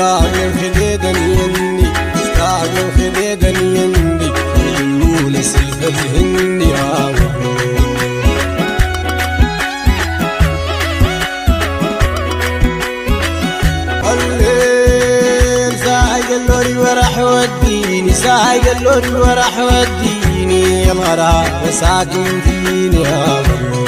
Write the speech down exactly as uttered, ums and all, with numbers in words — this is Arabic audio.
استعجل خليدا يني استعجل خليدا يني يقولوا سلفة هني يا الليل ساعق اللوري ورح وديني ساعق اللوري ورح وديني الغرام ساكن فيني يا